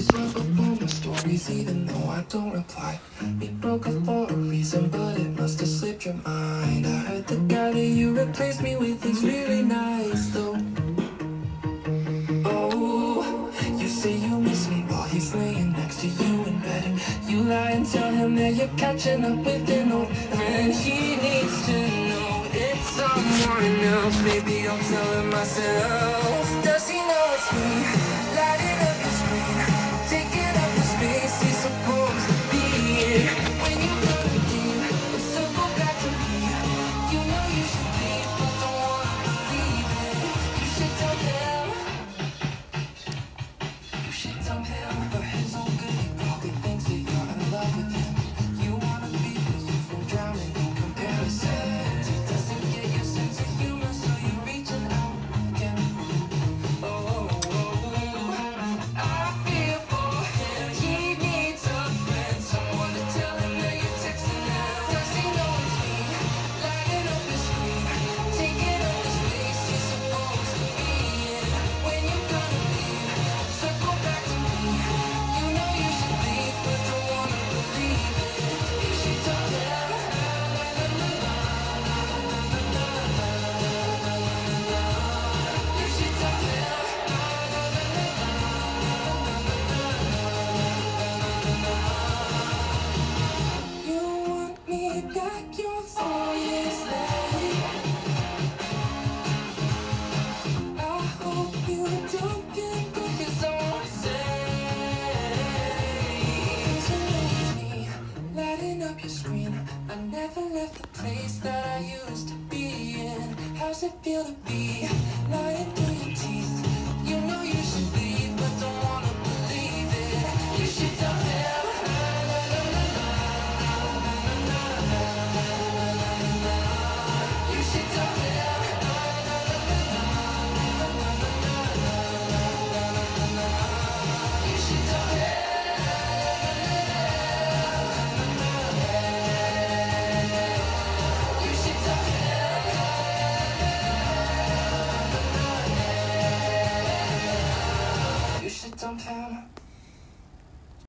always love up on my stories, even though I don't reply. We broke up for a reason, but it must have slipped your mind. I heard the guy that you replaced me with is really nice, though. Oh, you say you miss me while he's laying next to you in bed. You lie and tell him that you're catching up with an old friend. He needs to know it's someone else. Maybe I'll tell him myself. Does he know it's me? Lighting up your screen, taking up the space he's supposed to be in. When you run again, circle back to me. You know you should leave, but don't wanna believe it. You should tell him. You should tell him for his own good.